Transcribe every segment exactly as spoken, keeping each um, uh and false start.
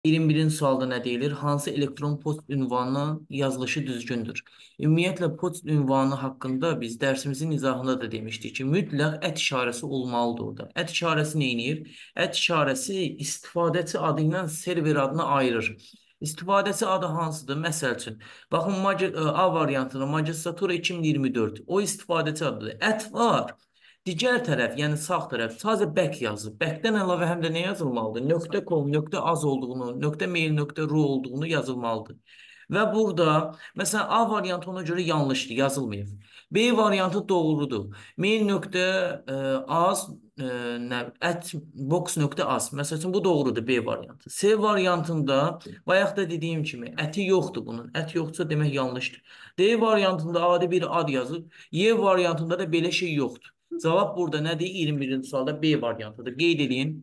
iyirmi birinci sualda nə deyilir? Hansı elektron post ünvanının yazılışı düzgündür? Ümumiyyətlə, post ünvanı haqqında biz dərsimizin izahında da demişdik ki, mütləq ət işarəsi olmalıdır orada. Ət işarəsi nə edir? Ət işarəsi istifadəçi adı ilə server adını ayırır. İstifadəçi adı hansıdır? Məsəl üçün, baxın, Magi- A variantına Magistratura iki min iyirmi dörd. O istifadəçi adıdır. Ət var. Digər tərəf, yəni sağ tərəf sadəcə back yazır. Backdən əlavə həm də nə yazılmalıdır? Nöqtə .com, nöqtə .az olduğunu, nöqtə .mail, nöqtə .ru olduğunu yazılmalıdır. Və burada, məsələn, A variantı ona görə yanlışdır, yazılmayıb. B variantı doğrudur. Mail nöqtə e, az, e, nə, at box nöqtə az. Məsəl üçün, bu doğrudur, B variantı. C variantında, bayaq da dediyim kimi, əti yoxdur bunun. Ət yoxdursa demək yanlışdır. D variantında adi bir ad yazıb, Y variantında da belə şey yoxdur. Cavab burada nədir? iyirmi birinci sualda B variantıdır. Qeyd edin.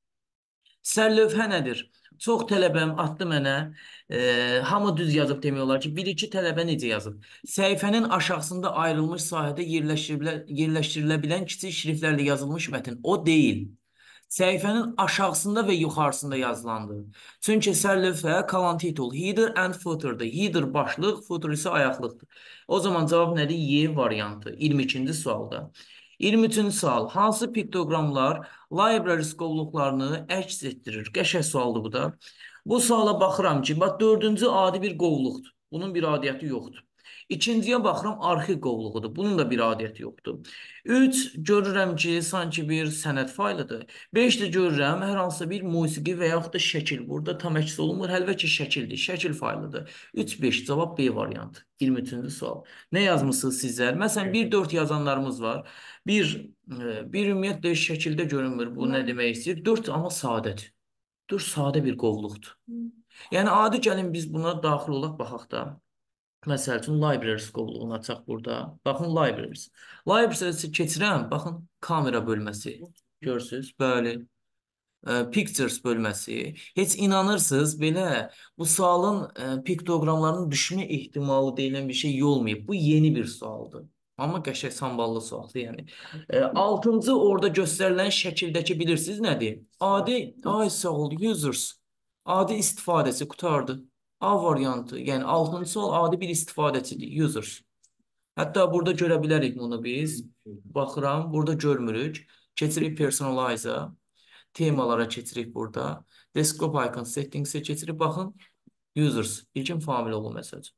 Sərlövhə nədir? Çox tələbəm atdı mənə. E, hamı düz yazıb demək olar ki, bir iki tələbə necə yazıb? Səhifənin aşağısında ayrılmış sahədə yerləşdirilə, yerləşdirilə bilən kiçik şriftlərlə yazılmış mətn. O deyil. Səhifənin aşağısında və yuxarısında yazılandır. Çünki sərlövhə kalan titul header and footer'dır. Header başlıq, footer isə ayaqlıqdır. O zaman cavab nədir? Y variantı. iyirmi ikinci sualda. iyirmi üçüncü sual. Hansı piktoqramlar libraries qovluqlarını əks etdirir? Qəşəng sualdır bu da. Bu suala baxıram ki, bax dördüncü adi bir qovluqdur. Bunun bir adiyyəti yoxdur. İkinciyə baxıram, arxi qovluğudur. Bunun da bir adiyyəti yoxdur. üç, görürəm ki, sanki bir sənəd faylıdır. beş də görürəm, hər hansısa bir musiqi və yaxud da şəkil. Burada tam əks olunmur, həlvə ki, şəkildir, şəkil faylıdır. üç, beş, cavab B variantı. iyirmi üçüncü sual. Nə yazmısınız sizlər? Məsələn, bir, dörd yazanlarımız var. Bir, e, bir ümumiyyətlə şəkildə görünmür. Bu nə demək istəyir? dörd amma sadədir. dörd sadə bir qovluqdur. Yəni, adi gəlin biz buna daxil olaq, baxaq da. Məsəl üçün, libraries qovluğunu açaq burada. Baxın, libraries. Libraries'i keçirəm. Baxın, kamera bölməsi. Görürsünüz? Bəli. E, Pictures bölməsi. Heç inanırsınız, belə bu sualın e, piktoqramlarının düşmə ehtimalı deyilən bir şey olmayıb. Bu yeni bir sualdır. Amma qəşəng samballı sualdır, yəni. E, altıncı orada göstərilən şəkildəki bilirsiniz nədir? Adi, ay sağ ol, users. Adi istifadəçi qutardı. A variantı, yəni altıncı sual adi bir istifadəçidir, users. Hətta burada görə bilərik bunu biz. Baxıram, burada görmürük. Keçirik personalize-a. Temalara keçirik burada. Desktop icon settings'e keçirib baxın. Users. İlkin famil olun məsəl.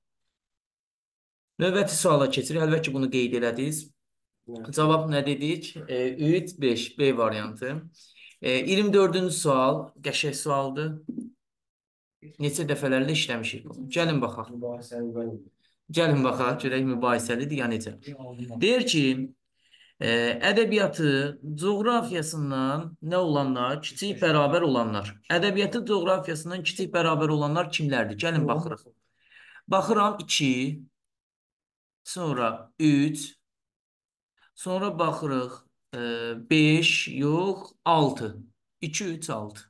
Növbəti suala keçirik. Əlbəttə ki, bunu qeyd elədiniz. Cavab nə dedik? E, üç, beş, B variantı. E, iyirmi dördüncü sual. Qəşəng sualdır. Neçə dəfələrlə işləmişik bunu. Gəlin baxaq. Gəlin baxaq. Görək mübahisəlidir ya necə. Deyir ki, e, ədəbiyyatı coğrafiyasından nə olanlar? Kiçik bərabər olanlar. Ədəbiyyatı coğrafiyasından kiçik bərabər olanlar kimlərdir? Gəlin baxırıq. Baxıram iki, sonra üç, sonra baxırıq e, beş, yox, altı. iki, üç, altı.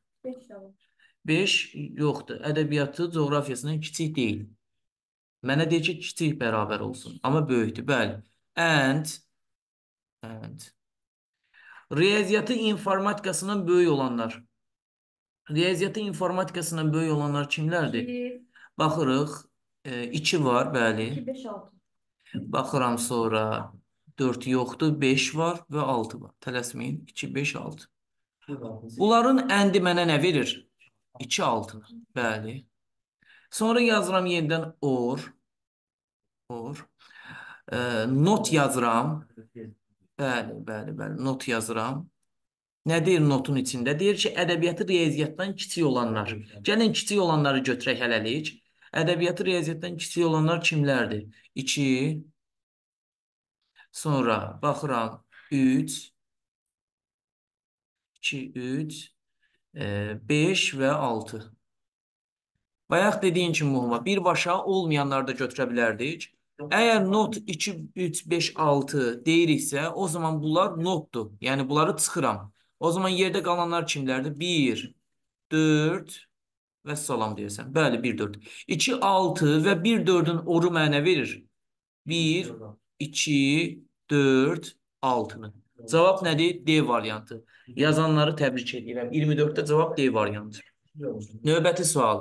beş yoxdur. Ədəbiyyatı coğrafiyasından kiçik deyil. Mənə deyir ki, kiçik bərabər olsun. Amma böyükdür, bəli. And, and. Riyaziyyatı informatikasından böyük olanlar. Riyaziyyatı informatikasından böyük olanlar kimlərdir? Baxırıq. iki var, bəli. iki, beş, altı. Baxıram sonra dörd yoxdur, beş var və altı var. Tələsməyin. iki, beş, altı. Bunların əndi mənə nə verir? iki, altı. Bəli. Sonra yazıram yenidən or. Or. E, not yazıram. Bəli, bəli, bəli. Not yazıram. Nə deyir notun içində? Deyir ki, ədəbiyyatı riyaziyyatdan kiçik olanlar. Gəlin kiçik olanları götürək hələlik. Ədəbiyyatı riyaziyyatdan kiçik olanlar kimlərdir? iki. Sonra baxıram üç. iki, üç. beş və altı. Bayaq dediyin kimi muhuma birbaşa olmayanları da götürə bilərdik. Əgər not iki, üç, beş, altı deyiriksə, o zaman bunlar notdur. Yəni bunları çıxıram. O zaman yerdə qalanlar kimlərdir? bir, dörd və salam deyirsən. Bəli, bir, dörd. iki, altı və bir, dördün oru mənə verir. bir, iki, dörd, altını. Cavab nədir? D variantı. Yazanları təbrik edirəm. iyirmi dörddə cavab D variantı. Növbəti sual.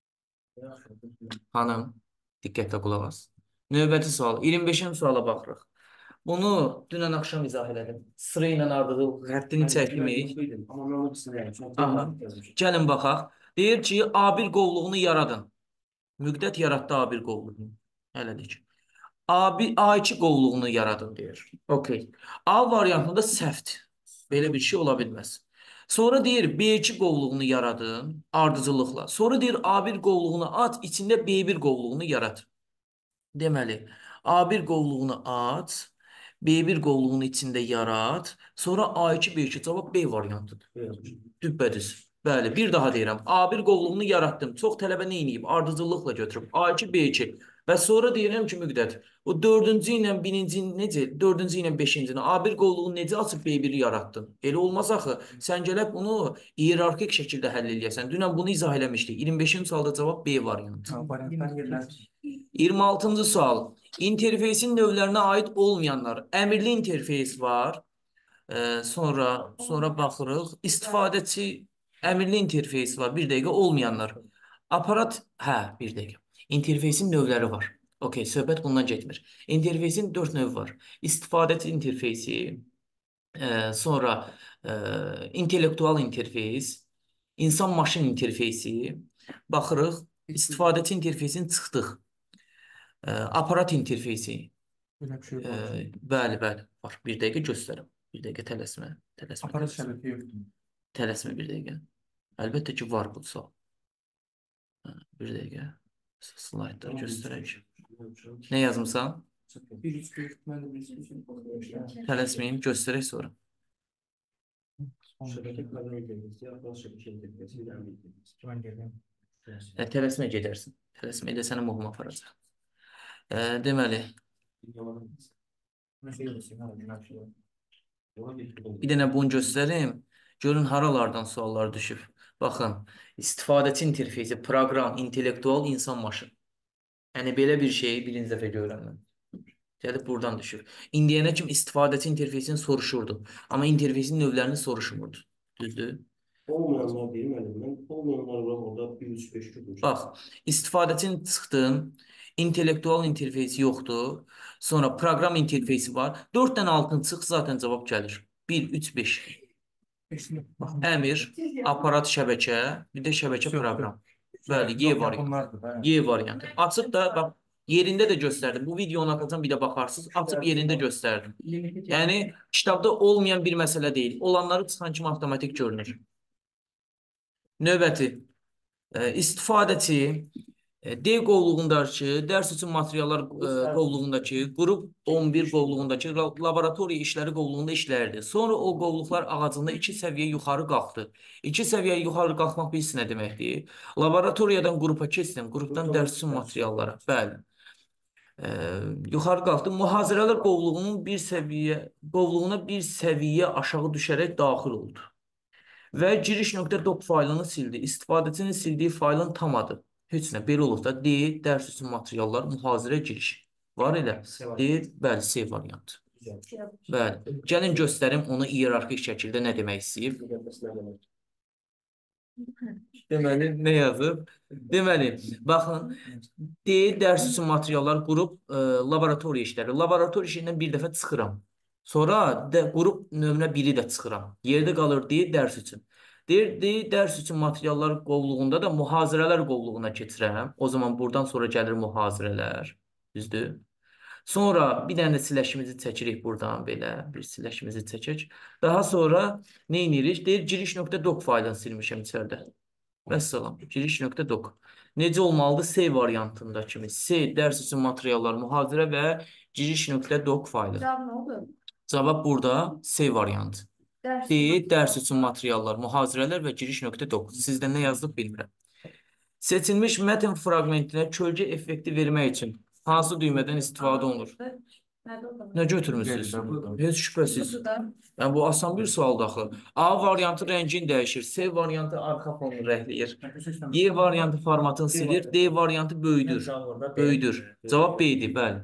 Hanım, diqqətlə qulaq as. Növbəti sual. iyirmi beşinci suala baxırıq. Bunu dünən axşam izah elədim. Sıra ilə ardığı xəttini çəkmək. Aha. Gəlin baxaq. Deyir ki, A bir qovluğunu yaradın. Müqdət yaratdı A bir qovluğunu. Elədik. A bir, A iki qovluğunu yaradın deyir. Okey. A variantında səhvdir. Belə bir şey ola bilməz. Sonra deyir B iki qovluğunu yaradın ardıcıllıqla. Sonra deyir A bir qovluğunu at, içində B bir qovluğunu yarat. Deməli, A bir qovluğunu at, B bir qovluğunun içində yarat, sonra A iki, B iki cavab B variantıdır. Düppədüz. Bəli, bir daha deyirəm. A bir qovluğunu yaratdım. Çox tələbə nə edib? Ardıcıllıqla götürüb. A iki, B iki. Və sonra deyirəm ki, müqdət. O dördüncü ilə birinci necə? Dördüncü ilə beşinci. A bir qovluğunu necə açıb B biri yarattın? Elə olmaz axı. Sən gələk bunu iyerarxik şəkildə həll eləyəsən. Dünən bunu izah eləmişdik. iyirmi beşinci sualda cavab B variantı. iyirmi altıncı sual. İnterfeysin növlərinə aid olmayanlar. Əmrli interfeys var. Ee, sonra sonra baxırıq. İstifadəçi əmrli interfeys var. Bir dəqiqə olmayanlar. Aparat, hə, bir dəqiqə. İnterfeysin növləri var. Okey, söhbət bundan getmir. İnterfeysin dörd növü var. İstifadəçi interfeysi, e, sonra e, intellektual interfeys, insan-maşın interfeysi. Baxırıq. İstifadəçi interfeysin çıxdıq. E, aparat interfeysi. Belə bir şey E, var. bəli, bəli. Var. Bir dəqiqə göstərim. Bir dəqiqə tələsmə. Tələsmə. Aparat Tələsmə. şəbəkə yoxdur. Tələsmə bir dəqiqə. Əlbəttə ki, var bu sual. Hə, bir dəqiqə. Slaydları göstərək. Nə yazmısan? Bir üç bir mən də bir şey. Tələsməyim, göstərək sonra. Şəbəkə kadar ödəyiniz, ya da şəbəkə ödəyiniz, ya da ödəyiniz. Mən gələm. Hə, tələsmə gedərsin. Tələsmə də sənə muhum aparacaq. E, deməli, Nə şey olsun, hə, nə şey olsun. bir dənə bunu göstərim. Görün haralardan suallar düşüb. Baxın, istifadəçi interfeysi, proqram, intellektual, insan maşın. Yəni belə bir şeyi birinci dəfə görürəm mən. Gəlib buradan düşür. İndiyənə kimi istifadəçi interfeysini soruşurdu. Amma interfeysin növlərini soruşmurdu. Düzdür? Olmayanlar deyim əlimdən. Olmayanlar var orada bir üç beş tutmuş. Bax, istifadəçinin çıxdım. İntellektual interfeysi yoxdur. Sonra proqram interfeysi var. dörd dənə altın çıx zaten cavab gəlir. bir, üç, beş. Əmir, aparat şəbəkə, bir də şəbəkə proqram. Bəli, Y variantı. Y variantı. Açıb da, bax, yerində də göstərdim. Bu videonu atacam, bir də baxarsınız. Açıb yerində göstərdim. Yəni, kitabda olmayan bir məsələ deyil. Olanları çıxan kimi avtomatik görünür. Növbəti. E, istifadəçi e, D qovluğundakı, dərs üçün materiallar e, qovluğundakı, qrup on bir qovluğundakı laboratoriya işləri qovluğunda işləyirdi. Sonra o qovluqlar ağacında iki səviyyə yuxarı qalxdı. İki səviyyə yuxarı qalxmaq bilsin nə deməkdir? Laboratoriyadan qrupa keçsin, qrupdan dərs üçün materiallara. Bəli. E, yuxarı qalxdı. Mühazirələr qovluğunun bir səviyyə, qovluğuna bir səviyyə aşağı düşərək daxil oldu. Və giriş.doc faylını sildi. İstifadəçinin sildiyi faylın tam adı. Heç nə, belə olub da D, dərs üçün materiallar, mühazirə giriş. Var elə. D, bəli, C variantı. Bəli. Gəlin göstərim onu iyerarxik şəkildə nə demək istəyib. Deməli, nə yazıb? Deməli, baxın, D, dərs üçün materiallar, qrup, e, laboratoriya işləri. Laboratoriya işindən bir dəfə çıxıram. Sonra də, qrup nömrə biri də çıxıram. Yerdə qalır deyir dərs üçün. Deyir, deyir, dərs üçün materiallar qovluğunda da mühazirələr qovluğuna keçirəm. O zaman buradan sonra gəlir mühazirələr. Düzdür? Sonra bir dənə də siləşimizi çəkirik buradan belə. Bir siləşimizi çəkək. Daha sonra nə edirik? Deyir, giriş.doc faylını silmişəm içəridə. Vəssalam. Giriş.doc. Necə olmalıdır? C variantında kimi. C, dərs üçün materiallar, mühazirə və giriş.doc faylı. Cavab nə oldu? Cavab burada C variantı. Dərs. D, dərs üçün materiallar, mühazirələr və giriş.doc. Sizdə nə yazdıq bilmirəm. Seçilmiş mətn fraqmentinə kölgə effekti vermək üçün hansı düymədən istifadə olunur? Nə götürmüsünüz? Heç şübhəsiz. Yəni, bu asan bir sualdır axı. A variantı rəngin dəyişir, C variantı arxa fonunu rəngləyir, Y variantı formatını silir, D variantı böyüdür. Böyüdür. Cavab B-dir, bəli.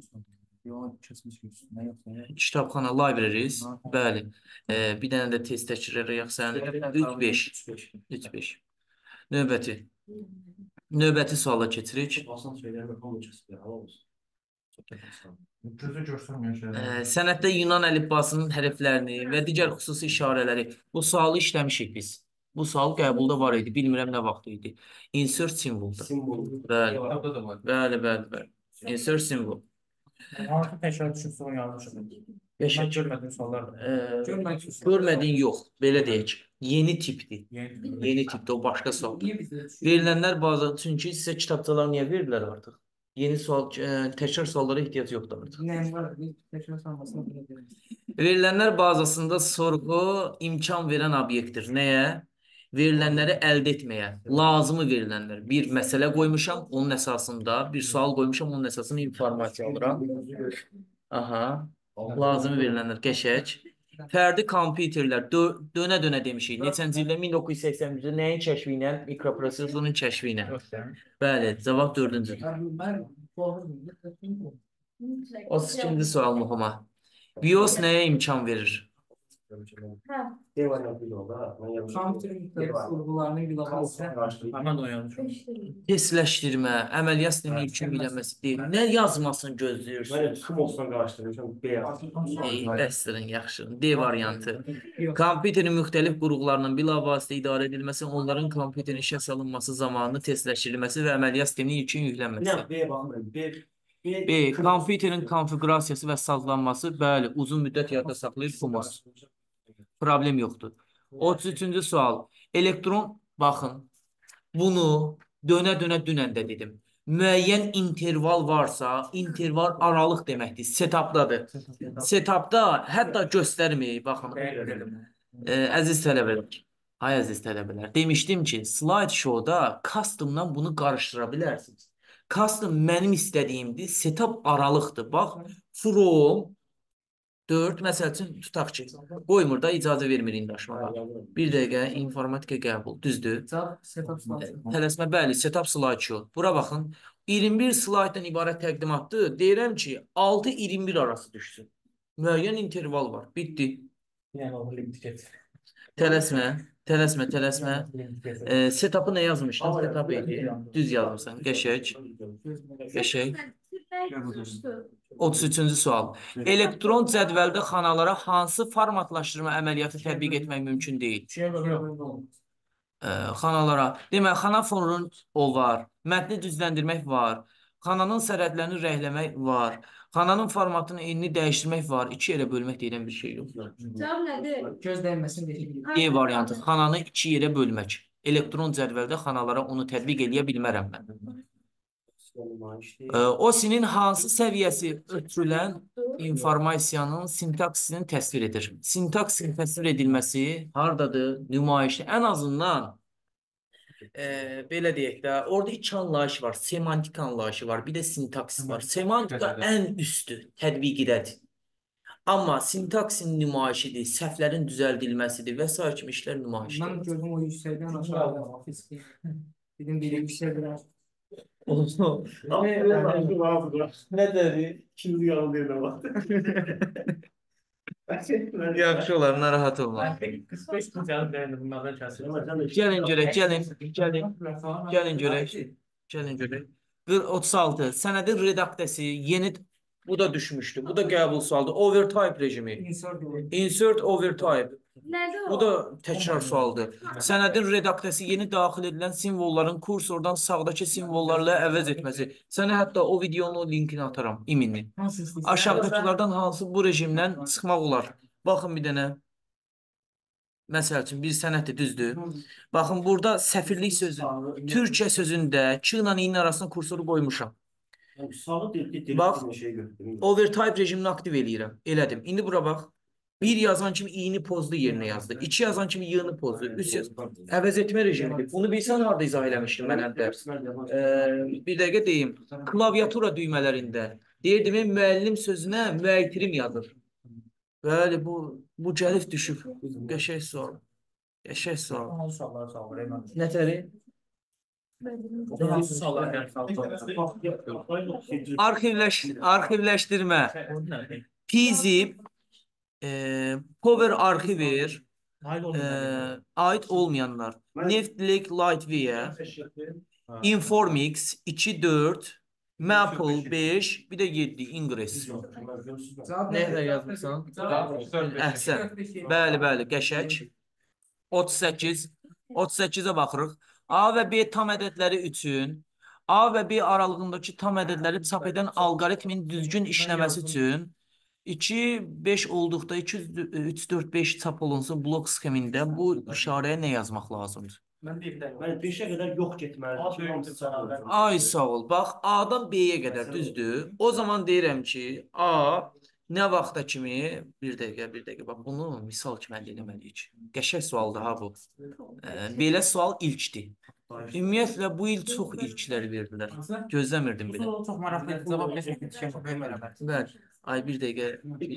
Kitabxana libraries, bəli. E, bir dənə də test təkrar edək sənin. üç beş. üç beş. Növbəti. Növbəti suala keçirik. Asan şeylerle kalmayacağız. Ya, olsun. Çok yaparsan. Gözü görsənməyən Ə, şeylər. Sənətdə Yunan əlifbasının hərflərini və digər xüsusi işarələri. Bu sualı işləmişik biz. Bu sual qəbulda var idi. Bilmirəm nə vaxt idi. Insert simvolda. Simbol. Bəli. Orada da var. Bəli, bəli, bəli. Insert simbol. Hansı təkrar düşüb sonra yanlışım. Yaşa. Mən görmədiyim suallar da. Ə, Görmədim. Görmədiyin yox. Belə deyək. Yeni tipdir. Yeni. Yeni tipdir. O başqa sual. Niyə bizdə Verilənlər bazı çünki sizə kitabçalar niyə verdilər artıq? Yeni sual, ə, təkrar suallara ehtiyac yoxdur artıq. Nəyim var? Biz təkrar sanmasını belə deyək. Verilənlər bazasında sorğu imkan verən obyektdir. Nəyə? Verilənləri əldə etməyə. Lazımı verilənlər. Bir məsələ qoymuşam, onun əsasında. Bir sual qoymuşam, onun əsasında informasiya alıram. Aha. Lazımı verilənlər. Qəşəng. Fərdi kompüterlər. Dö dönə-dönə demişik. Neçənci ildə? min doqquz yüz səksən birdə nəyin kəşfi ilə? Mikroprosesorun kəşfi ilə. Bəli, cavab dördüncü. Mən otuz ikinci sual mühümə. BIOS nəyə imkan verir? Devam yapıyor da. Ben yanlış. kompüterin müxtəlif qurğularının qlobalisə həmən o yanlış. Testləşdirmə, əməliyyat sisteminin ilkin bilinməsi deyil. Nə yazmasını gözləyirsiniz? Ben kim olsan karıştırmışım. Beyaz. Ey, bəsdirin, yaxşı. D variantı. Kompüterin müxtəlif qurğularının bilavasitə idarə edilməsi, onların kompüterin işə salınması zamanı testləşdirilməsi və əməliyyat sisteminin ilkin yüklənməsi. Ne? B'ye bakmayın. B. B. B. Kompüterin konfiqurasiyası və sazlanması, bəli, uzun müddət yadda saxlayır F O M O S. Problem yoxdur. otuz üçüncü sual. Elektron, baxın, bunu dönə-dönə dünən də dedim. Müəyyən interval varsa, interval aralıq deməkdir, setupdadır. Setupda hətta göstərməyək, baxın. Ə, əziz tələbələr, hay əziz tələbələr, demişdim ki, slide-showda custom-dan bunu qarışdıra bilərsiniz. Custom mənim istədiyimdir, setup aralıqdır. Bax, from dörd, məsəl üçün tutaq ki, qoymur da, icazə vermir indi aşmağa. Bir dəqiqə, informatika qəbul, düzdür. Setup slide. Tələsmə, bəli, setup slideshow. Bura baxın, iyirmi bir slaytdan ibarət təqdimatdır. Deyirəm ki, altı iyirmi bir arası düşsün. Müəyyən interval var, bitdi. Yəni o limit get. Tələsmə, tələsmə, tələsmə. E, setup'ı nə yazmışdın? Setup idi. Düz yazmışsan, qəşəng, qəşəng. otuz üçüncü sual. Elektron cədvəldə xanalara hansı formatlaşdırma əməliyyatı tətbiq etmək mümkün deyil? Ə, xanalara. Demək, xana fonunun o var. Mətni düzləndirmək var. Xananın sərhədlərini rəhləmək var. Xananın formatını, enini dəyişdirmək var. İki yerə bölmək deyilən bir şey yox. Cavab nədir? Göz dəyməsin deyə. E variantı. Xananı iki yerə bölmək. Elektron cədvəldə xanalara onu tətbiq eləyə bilmərəm mən. Ə, OSİ-nin hansı səviyyəsi ötürülən informasiyanın sintaksisini təsvir edir? Sintaksin təsvir edilməsi hardadır? Nümayişdə. Ən azından e, belə deyək də, orada iki anlayış var. Semantik anlayışı var, bir də sintaksis var. Semantika ən üstü tətbiqidədir. Amma sintaksin nümayişidir, səhvlərin düzəldilməsidir və s. kimi işlər Mən nümayişdir. gördüm o yüksəkdən aşağıda. Dedim biri yüksəkdən. Nə dedi? İkinci yalan değil ama. Yaxşı olar, narahat olma. qırx beş gün cavab verildi bunlardan kəsir. Gəlin görək, gəlin, gəlin, gəlin görək, gəlin görək. otuz altı. Sənədin redaktəsi yeni, bu da düşmüşdü. Bu da qəbul sualdır. Overtype rejimi. Insert overtype. Nədir o? Bu da təkrar sualdır. Sənədin redaktəsi yeni daxil edilən simvolların kursordan sağdakı simvollarla əvəz etməsi. Sənə hətta o videonun linkini ataram, iminli. Aşağıdakılardan hansı bu rejimdən çıxmaq olar? Baxın bir dənə. Məsəl üçün, bir sənətdir, düzdür. Baxın, burada səfirlik sözü, Türkçə sözündə Q ilə i-nin arasında kursoru qoymuşam. Sağlı dil, dil, Bax, bir şey götürüm. Overtype rejimini aktiv eləyirəm. Elədim. İndi bura bax. Bir yazan kimi i-ni pozdu yerinə yazdı. İki yazan kimi y-ni pozdu. Üç yaz. Əvəz etmə rejimidir. Bunu bilsən harada izah eləmişdim mən həm dərs. Ee, bir dəqiqə deyim. Klaviatura düymələrində. Deyirdim, müəllim sözünə müəyyitirim yazır. Bəli, bu, bu gəlif düşüb. Qəşəng sual. Qəşəng sual. Suallar suallar. Nətəri? Arxivləş, arxivləşdirmə. P zip, e, Power Archiver, Ee, ait olmayanlar. Neftlek Latvia, Informix iki dört, Maple beş, bir de yedi Ingress. Nerede yazmışsan? Əhsən. Bəli, bəli, qəşəng. otuz səkkiz. otuz səkkizə baxırıq. A və B tam ədədləri üçün A və B aralığındakı tam ədədləri çap edən alqoritmin düzgün işləməsi üçün iki, beş olduqda iki, üç, dörd, beş çap olunsun blok sxemində bu işarəyə nə yazmaq lazımdır? Yəni beşə qədər yox getməlidir ki, hamısı çağırır. Ay sağ ol. Bax, A-dan B-yə qədər düzdür. O zaman deyirəm ki, A nə vaxta kimi, bir dəqiqə, bir dəqiqə, bax, bunu misal kimi əldə eləməliyik. Qəşəng sualdır ha bu. Ee, belə sual ilkdir. Ümumiyyətlə, bu il çox ilklər verdilər. Gözləmirdim belə. Çox maraqlı cavab vermək. Bəli. Ay, bir dəqiqə.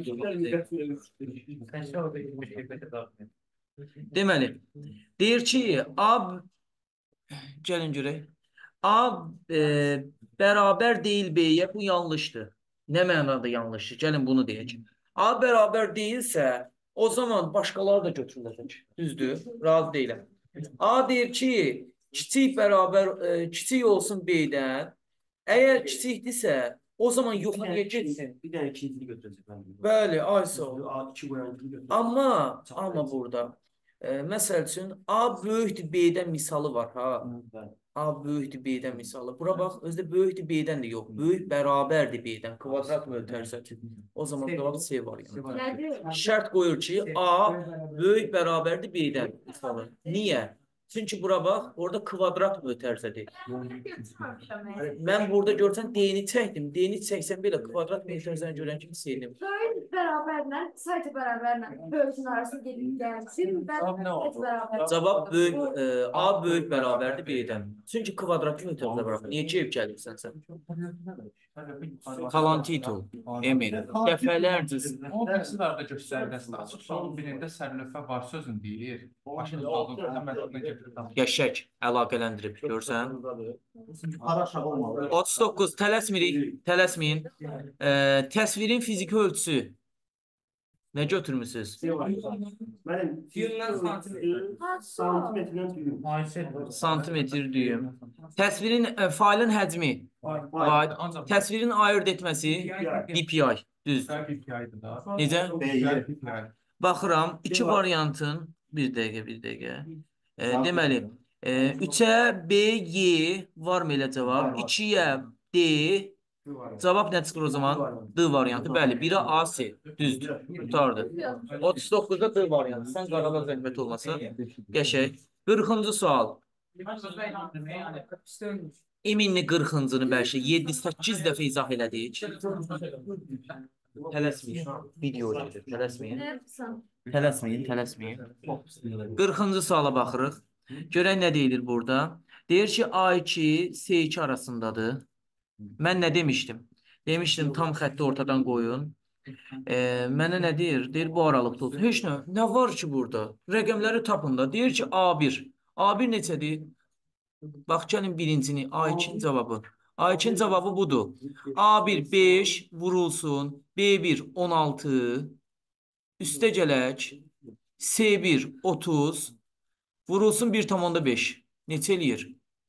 Deməli, deyir ki, A, gəlin görək. A e, bərabər deyil B-yə, bu yanlışdır. Nə mənada yanlışdır? Gəlin bunu deyək. A bərabər deyilsə, o zaman başqaları da götürüləcək. Düzdür? Razı deyiləm. A deyir ki, kiçik bərabər, e, kiçik olsun B-dən. Əgər kiçikdirsə, o zaman yuxarıya getsin. Bir dənə ikincini götürəcək. Bəli. Bəli, ay sağ ol. A iki qoyancını götürəcək. Amma, amma burada, e, məsəl üçün, A böyükdür B-dən misalı var, ha. Bəli. A böyükdür B-dən misalı. Bura bax, özdə böyükdür B-dən də yox. Böyük bərabərdir B-dən. Kvadrat mötərizə. O zaman cavab C var yəni. Şərt qoyur ki, A böyük bərabərdir B-dən misalı. Niyə? Çünki bura bax, orada kvadrat mötərizədir. Mən burada görsən D-ni çəkdim. D-ni çəksəm belə kvadrat mötərizəni görən kimi sevdim. Böyük bərabərlə, saytı bərabərlə böyükün arasında gedib gəlsin. Cavab nə oldu? Cavab böyük, e, A böyük bərabərdir B-dən. Çünki kvadrat mötərizə var. Niyə gəlib gəlirsən sən? Kalan titul, Emil. Dəfələrcə. O birisilərdə göstəriləsində açıq sualın birində sərlövhə var sözün deyir. Başın sualın mətnə götürürəm. Qəşəng əlaqələndirib, görsən? Araşaq olmalı. otuz doqquz, tələsmirik, tələsməyin. E, təsvirin fiziki ölçüsü. Nə götürmüsünüz? Mənim Düyümdən santimetr. santimetrdən düyüm. Santimetr düyüm. Təsvirin, e, failin həcmi. Fail. Təsvirin ayırd etməsi. D P I. Düz. Necə? Baxıram, iki variantın, bir dəqiqə, bir dəqiqə. E, deməli, e, üçə B, Y var mı elə cavab? ikiyə D, cavab nə çıxır o zaman? D variantı. Bəli, birə A, C. Düzdür. Tutardı. otuz doqquzda D variantı. Sən qarala zəhmət olmasa. Qəşəng. qırxıncı sual. Eminli qırxıncını bəlkə yeddi səkkiz dəfə izah elədik. Tələsməyin. Video gedir. Tələsməyin. Tələsməyin, tələsməyin. qırxıncı suala baxırıq. Görək nə deyilir burada. Deyir ki, A iki, C iki arasındadır. Mən nə demişdim? Demişdim, tam xətti ortadan qoyun. E, mənə nə deyir? Deyir, bu aralıqda olsun. Heç nə, nə var ki burada? Rəqəmləri tapın da. Deyir ki, A bir. A bir neçədir? Bax, gəlin birincini, A ikinin cavabı. A ikinin cavabı budur. A bir beş vurulsun, B bir on altı, üstə gələk, C bir otuz, vurulsun bir tam onda beş. Neçə eləyir?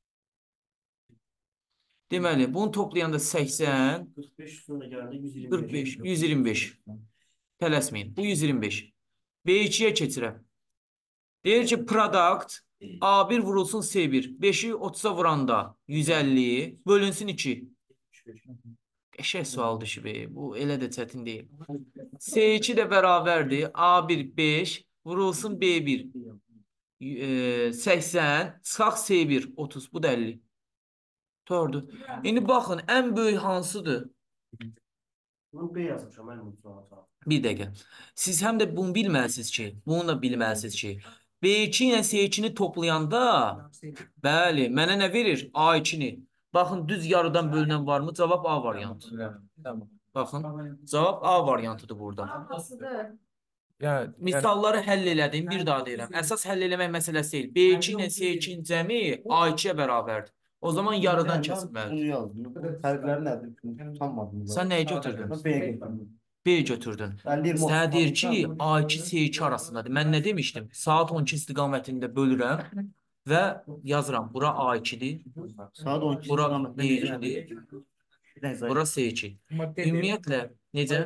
Deməli, bunu toplayanda səksən, qırx beş üstündə gələndə yüz iyirmi beş. qırx beş, yüz iyirmi beş. Tələsməyin. Bu yüz iyirmi beş. B ikiyə keçirəm. Deyir ki, product A bir vurulsun C bir. beşi otuza vuranda yüz əlli bölünsün iki. Qəşəng sualdır ki, bey. Bu elə də çətin deyil. C iki də bərabərdir. A bir beş vurulsun B bir. E, səksən çıxaq C bir otuz. Bu da əlli. Doğrudur. İndi baxın, ən böyük hansıdır? Bunu B yazmışam, mənim bu suala. Bir dəqiqə. Siz həm də bunu bilməlisiniz ki, bunu da bilməlisiniz ki, B iki ilə C ikini toplayanda, bəli, mənə nə verir? A ikini. Baxın, düz yarıdan bölünən varmı? Cavab A variantı. Baxın, cavab A variantıdır burada. Misalları həll elədim, bir daha deyirəm. Əsas həll eləmək məsələsi deyil. B iki ilə C ikinin cəmi A ikiyə bərabərdir. O zaman yarıdan kəsilməlidir. Bunu yazdım. Fərqləri nədir? Tutanmadım. Sən nəyi götürdün? B götürdüm. B götürdün. əlli iyirmi Sənə deyir otuz ki, A iki C iki arasındadır. Mən nə demişdim? Saat on iki istiqamətində bölürəm və yazıram. Bura A ikidir, saat on iki bura istiqamətində B necə? ikidir, Bir dənə izah et. bura C iki. Ümumiyyətlə, necə?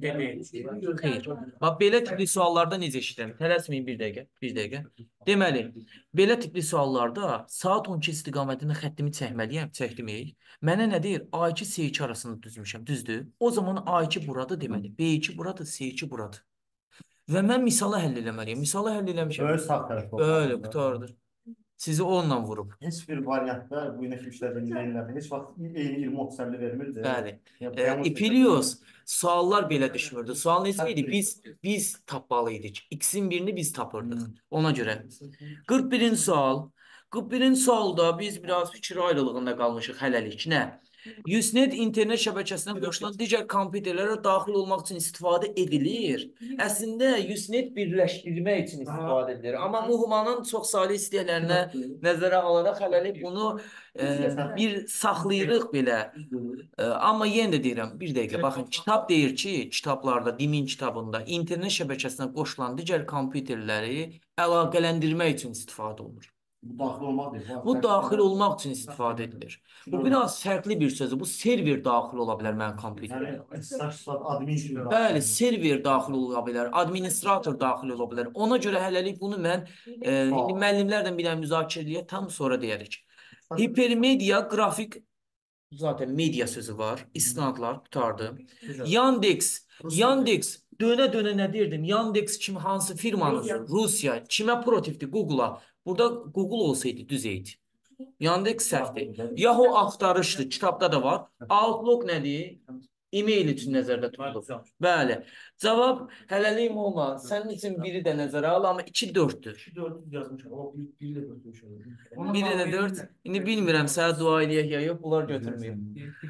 Xeyr. Bax, belə tipli suallarda necə işləyirəm? Tələsməyin bir dəqiqə, bir dəqiqə. Deməli, belə tipli suallarda saat on iki istiqamətində xəttimi çəkməliyəm, çəkdimik. Mənə nə deyir? A iki C iki arasında düzmüşəm, düzdür? O zaman A iki buradır deməli, B iki buradır, C iki buradır. Və mən misalı həll eləməliyəm. Misalı həll eləmişəm. Böyük sağ tərəf. Böyle, qutardır. Sizi onunla vurub. Heç bir variantda bu günə işlədiyimiz eynilərdə heç vaxt eyni iyirmi otuz əlli vermirdi. Bəli. Yəni, E, dayanmış İpiliyoruz. Suallar belə düşmürdü. Sual necə idi? Biz biz tapmalı idik. İkisinin birini biz tapırdıq. Ona görə. qırx birinci sual. qırx birinci sualda biz biraz fikir ayrılığında qalmışıq hələlik. Nə? Usenet internet şəbəkəsinə qoşulan digər kompüterlərə daxil olmaq üçün istifadə edilir. Əslində Usenet birləşdirmək üçün istifadə edilir. Amma Muhumanın çox saylı istəklərinə nəzərə alaraq hələlik bunu e, bir saxlayırıq belə. E, amma yenə də deyirəm, bir dəqiqə baxın, kitab deyir ki, kitablarda, Dimin kitabında internet şəbəkəsinə qoşulan digər kompüterləri əlaqələndirmək üçün istifadə olunur. Bu daxil olmaq deyil. Bu daxil olmaq üçün istifadə edilir. Bu biraz fərqli bir sözdür. Bu server daxil ola bilər mənim kompüterimə. Yəni, istər admin kimi daxil Bəli, olmaq. server daxil ola bilər, administrator daxil ola bilər. Ona görə hələlik bunu mən e, indi müəllimlərlə bir dənə müzakirə edək, tam sonra deyərik. Hipermedia qrafik zaten media sözü var. İstinadlar qutardı. Yandex, Yandex dönə-dönə nə deyirdim? Yandex kim hansı firmanızdır? Rusiya. Kimə protivdir? Google-a. Burada Google olsaydı düz eydi. Yandex səhvdir. Yahoo axtarışdır. Kitabda da var. Outlook nədir? E-mail üçün nəzərdə tutulur. Bəli. Cavab hələlik olma. Sənin üçün biri də nəzərə al, amma iki dörddür. iki dört yazmışam ama bir, bir de götürmüşüm. Biri də dörd. İndi bilmirəm sənə dua eləyək ya yox, bunlar götürməyib.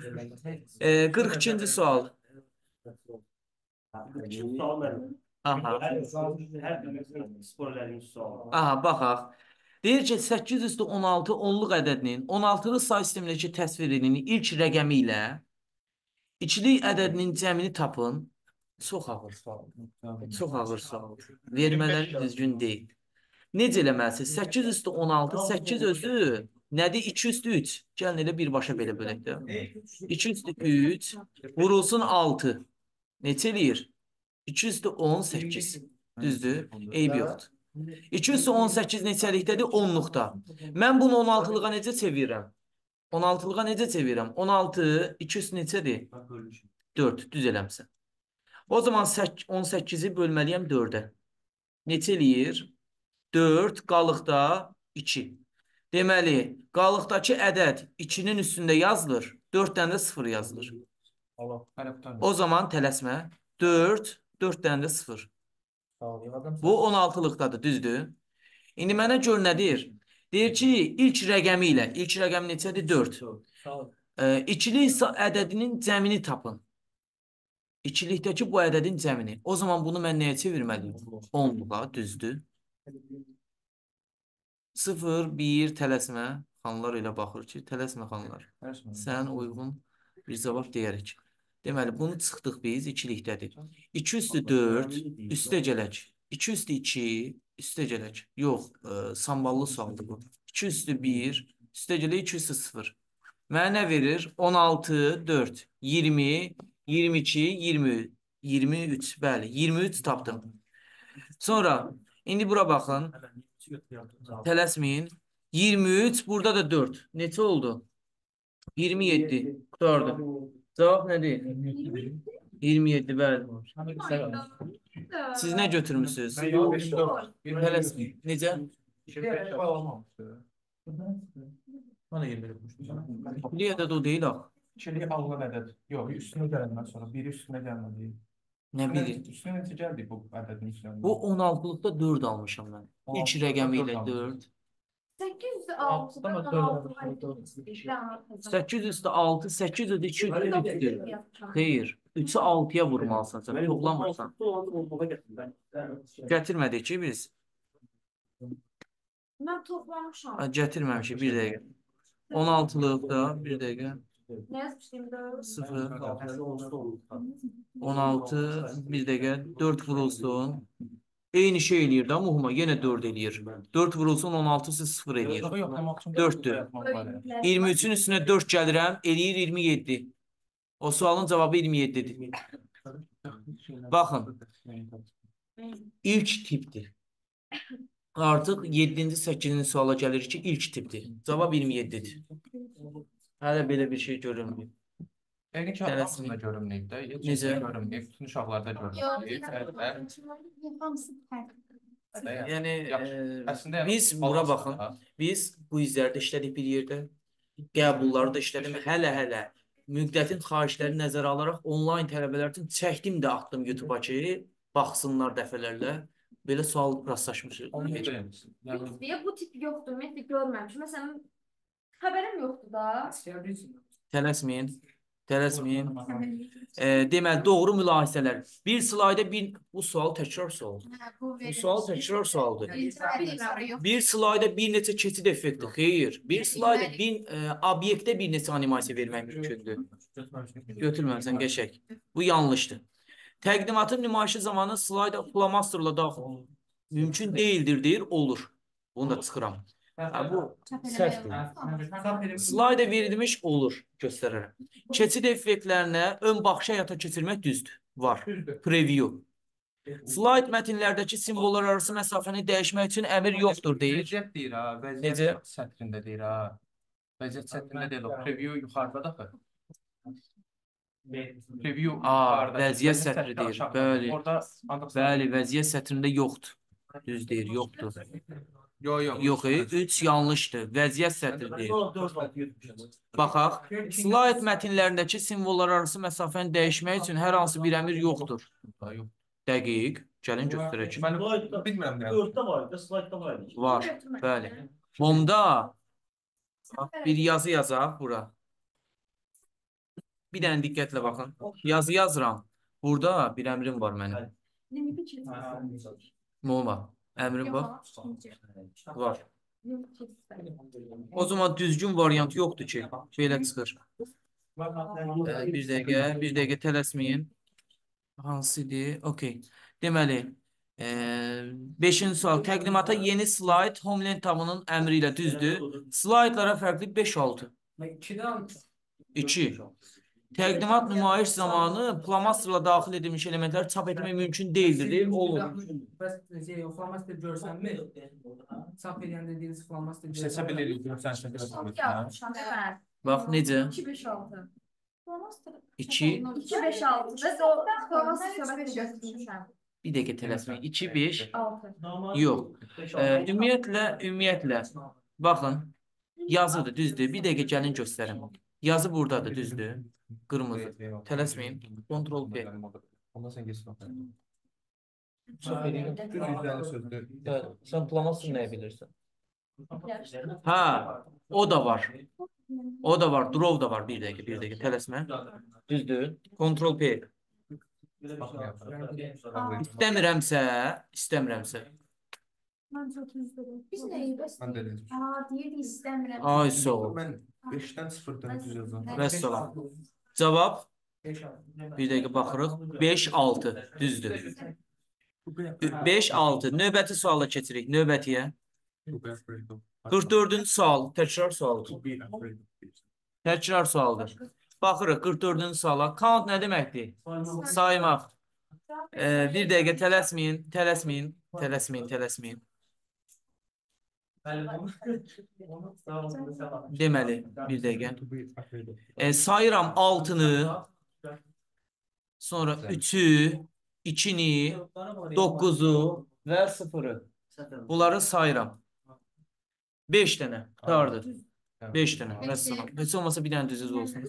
E, qırx ikinci sual. Üçüncü sual benim. Aha. Her, her bir sporlarımız sual. Aha, baxaq. Deyir ki, səkkiz üstü on altı onluq ədədinin on altılıq say sistemindəki təsvirinin ilk rəqəmi ilə ikilik ədədinin cəmini tapın. Çox ağır sual. Çox ağır sual. Vermələri düzgün deyil. Necə eləməlisiniz? səkkiz üstü on altı, səkkiz özü nədir? iki üstü üç. Gəlin elə birbaşa belə bölək də. iki üstü üç vurulsun altı. Neçə eləyir? iki üstü on səkkiz. Düzdür? Eyb yoxdur. iki üstü on səkkiz neçəlikdədir? onluqda. Mən bunu on altılığa necə çevirirəm? on altılığa necə çevirirəm? on altı, iki üstü neçədir? dörd. Düz eləmsən. O zaman on səkkizi bölməliyəm dördə. Neçə eləyir? dörd, qalıqda iki. Deməli, qalıqdakı ədəd ikinin üstündə yazılır. dörddən də sıfır yazılır. O zaman tələsmə. dörd, dörddən də sıfır. Bu on altılıqdadır, düzdür? İndi mənə gör nə deyir? Deyir ki, ilk rəqəmi ilə, ilk rəqəmi neçədir? dörd. E, ikilik ədədinin cəmini tapın. İkilikdəki bu ədədin cəmini. O zaman bunu mən nəyə çevirməliyim? onluğa, düzdür? sıfır, bir, tələsmə. Xanlar elə baxır ki, tələsmə xanlar. Sən uyğun bir cavab deyərik. Deməli, bunu çıxdıq biz ikilikdədir. iki üstü dörd, üstə gələk. iki üstü iki, üstə gələk. Yox, e, samballı sualdır bu. iki üstü bir, üstə gələk iki üstü sıfır. Mənə nə verir? on altı, dörd, iyirmi, iyirmi iki, iyirmi, iyirmi üç. Bəli, iyirmi üç tapdım. Sonra, indi bura baxın. Tələsməyin. iyirmi üç, burada da dörd. Neçə oldu? iyirmi yeddi. Qutardı. Cavab nədir? iyirmi yeddi, bəli. Siz nə götürmüsünüz? Tələsməyin. Necə? Bana yer verilmişdir. Bir ədəd o deyil axı. İkiliyi alınan ədəd. Yox, üstünə gələndən sonra biri üstünə gəlmədi. Nə biri? Üstünə necə gəldi bu ədədin üstünə? Bu on altılıqda dörd almışam mən. İlk rəqəmi ilə dörd. Səkkiz üstü altıdan altı. səkkiz üstü altı, səkkiz üstü iki üstü. Xeyr. üçü altıya vurmalısan sən. Toplamırsan. Gətirmədik ki biz. Mən toplamışam. Gətirməmişik bir dəqiqə. on altılıqda bir dəqiqə. Ne yazmıştım doğru? sıfır, Aslında onsuz da olmuş. on altı, bir dəqiqə, dörd vurulsun. Eyni şey eləyir də muhuma, yenə dörd eləyir. dörd vurulsun, on altısı sıfır eləyir. Yox, yoxlamaq üçün Dörddür. yazmaq var ya. iyirmi üçün üstünə dörd gəlirəm, eləyir iyirmi yeddi. O sualın cavabı iyirmi yeddidir. Baxın, ilk tipdir. Artıq yeddinci, səkkizinci suala gəlir ki, ilk tipdir. Cavab iyirmi yeddidir. Hələ belə bir şey görünmür. Yəni ki, Tələsmə. hamısında görünməyib də. Necə? Görünməyib, bütün uşaqlarda görünməyib. Hamısı fərqli. Yəni, Yaxşı. e, Əslində, biz yəni, bura olmasa baxın. da- Biz bu izlərdə işlədik bir yerdə. Qəbulları da işlədim. Hələ-hələ müddətin xahişləri nəzərə alaraq onlayn tələbələr üçün çəkdim də atdım YouTube-a ki, baxsınlar dəfələrlə. Belə sual rastlaşmışıq. Onu deyim. Yəni, Ümumiyyətlə bu tip yoxdur, ümumiyyətlə görməmişəm. Məsələn, xəbərim yoxdur da. Tələsməyin. Tələsməyin. E, deməli, doğru mülahisələr. Bir slayda bir, bu sual təkrar sual. Bu sual təkrar sualdır. Bir slayda bir neçə keçid effekti. Xeyr. Bir slayda bir e, obyektə bir neçə animasiya vermək mümkündür. Götürməmsən qəşəng. Bu yanlışdır. Təqdimatın nümayişi zamanı slayda flamasterla daxil mümkün deyildir deyir, olur. Bunu da çıxıram. Ha, bu səhvdir. Slayda verilmiş olur, göstərərəm. Keçid effektlərinə ön baxış həyata keçirmək düzdür. Var. Preview. Slayd mətnlərdəki simvollar arası məsafəni dəyişmək üçün əmr yoxdur deyir. vəziyyət deyir ha, Necə? vəziyyət sətrində deyir ha. Vəziyyət sətrində deyil o, preview yuxarıda da. Preview Aa, yuxarıda. vəziyyət sətri deyir, aşağıda. bəli. Orada ancaq Bəli, vəziyyət sətrində yoxdur. Düz deyir, yoxdur. Yox, yox. Yox, üç yanlışdır. Vəziyyət sətri deyir. dörd saat yetmişəm. Baxaq, slayd mətnlərindəki simvollar arası məsafəni dəyişmək üçün hər hansı bir əmr yoxdur. Yox. Dəqiq. Gəlin göstərək. Mən Slaytda- bilmirəm nə. dörddə var idi, slaytda var idi. Var, bəli. Bomda bir yazı yazaq bura. Bir dənə diqqətlə baxın. Yazı yazıram. Burada bir əmrim var mənim. Moma. Əmrim var. Var. O zaman düzgün variant yoxdur ki, belə çıxır. Ee, Bir dəqiqə, bir dəqiqə tələsməyin. Hansıdır? Okey. Deməli, e, beşinci sual. Təqdimata yeni slayd Homeland tabının əmri ilə düzdür. Slaydlara fərqli beş altı. iki. Təqdimat nümayiş zamanı plamasterla daxil edilmiş elementlər çap etmək mümkün deyildir, deyil? Olur. Bəs flamaster görsənmi? Çap edən dediyiniz flamaster Seçə bilirik, görsən sən Yapmışam, evet. Bax necə? iki beş altı. iki. iki beş altı. Biz o forması söhbət götürmüşəm. Bir dəqiqə tələsməyin. iki beş. altı. Yox. E, ümumiyyətlə, ümumiyyətlə, baxın, yazıdır, düzdür. Bir dəqiqə gəlin göstərim. Yazı buradadır, düzdür. Qırmızı. Tələsməyin. Control P. Ondan sən geçsin. Çox eləyirəm. Düz yüzlərini sözdür. Bəli, sən plamasını nəyə bilirsən? Ha, o da var. O da var, draw da var. Bir dəqiqə, bir dəqiqə, tələsmə. Düzdür. Control P. İstəmirəmsə, istəmirəmsə. Mən çox üzülürüm. Biz nəyi Mən də elə. Aa, deyirdi istəmirəm. Ay, sağ ol. Mən beşdən sıfırdan düz yazdım. Vəssalam. Cavab, bir dəqiqə baxırıq. beş altı, düzdür. beş altı. Növbəti suala keçirik, növbətiyə. qırx dördüncü sual, təkrar sualdır. Təkrar sualdır. Baxırıq qırx dördüncü suala. Count nə deməkdir? Saymaq. Ee, bir dəqiqə tələsməyin, tələsməyin, tələsməyin, tələsməyin. Deməli, bir dəqiqə. E, sayıram altını, sonra üçü, ikini, dokkuzu və sıfırı. Bunları sayıram. beş dənə. Tardır. beş dənə. Vəssalam. Heç olmasa bir dənə düzüz olsun.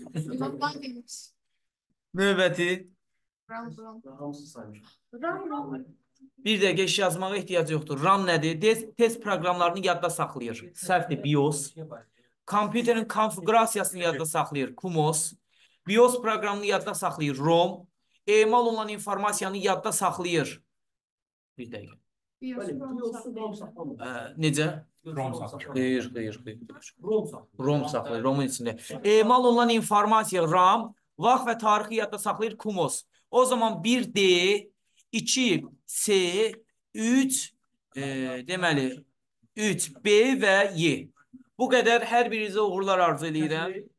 Növbəti. Hamısı saymış. Bir dəqiqə iş yazmağa ehtiyac yoxdur. RAM nədir? Test, test proqramlarını yadda saxlayır. Səhvdir, BIOS. Kompüterin konfigurasiyasını yadda saxlayır. CMOS. BIOS proqramını yadda saxlayır. ROM. Emal olunan informasiyanı yadda saxlayır. Bir dəqiqə. Biyosu Bəli, biyosu rom saxlamır. Ə, necə? Rom saxlayır. Xeyr, xeyr, xeyr. Rom saxlamır. Rom saxlayır, Romun içində. Emal olunan informasiya RAM, vaxt və tarixi yadda saxlayır Kumos. O zaman bir D, iki C, üç e, deməli üç B və Y. Bu qədər hər birinizə uğurlar arzu edirəm.